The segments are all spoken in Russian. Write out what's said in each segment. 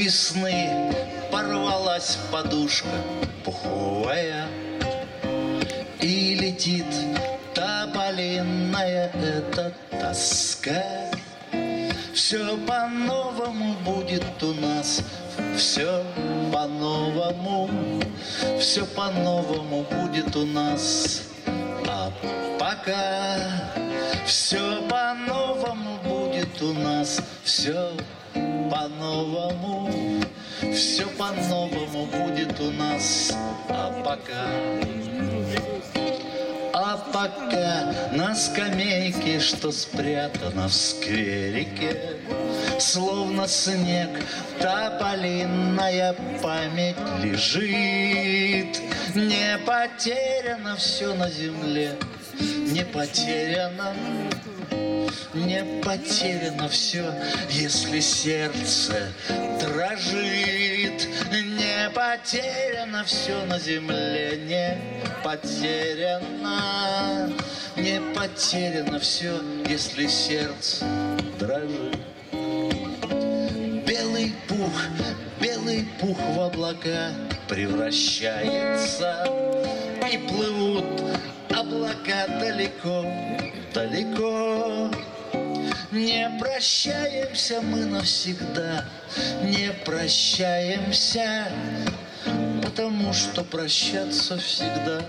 весны порвалась подушка пуховая, и летит тополиная эта тоска. Все по-новому будет у нас, все по-новому, все по-новому будет у нас. А пока все по-новому будет у нас, все по-новому, все по-новому будет у нас. А пока на скамейке, что спрятана в скверике, словно снег, тополиная память лежит. Не потеряно все на земле, не потеряно, не потеряно все, если сердце дрожит. Не потеряно все на земле, не потеряно, не потеряно все, если сердце дрожит. Белый пух в облака превращается, и плывут облака далеко, далеко. Не прощаемся мы навсегда, не прощаемся, потому что прощаться всегда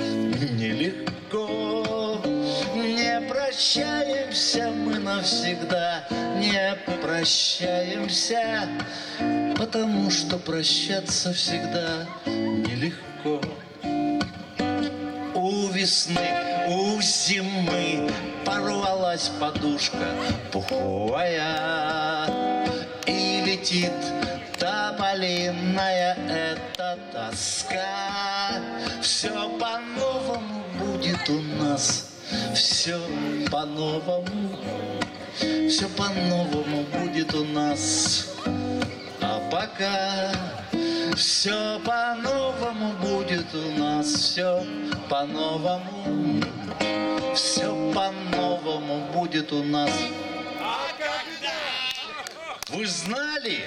нелегко. Не прощаемся мы навсегда, не прощаемся, потому что прощаться всегда нелегко. У весны, у зимы порвалась подушка пуховая, и летит тополиная эта тоска. Все по-новому будет у нас, все по-новому, все по-новому будет у нас. А пока все по-новому будет у нас, все по-новому, все по-новому будет у нас. А когда? Вы знали?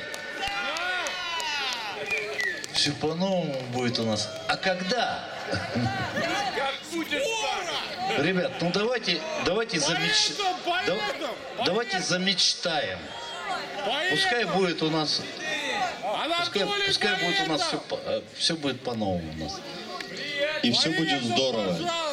Все по-новому будет у нас. А когда? Как будет скоро? Ребят, ну давайте замечтаем. Пускай будет у нас, пускай будет у нас все будет по-новому у нас. И все будет здорово.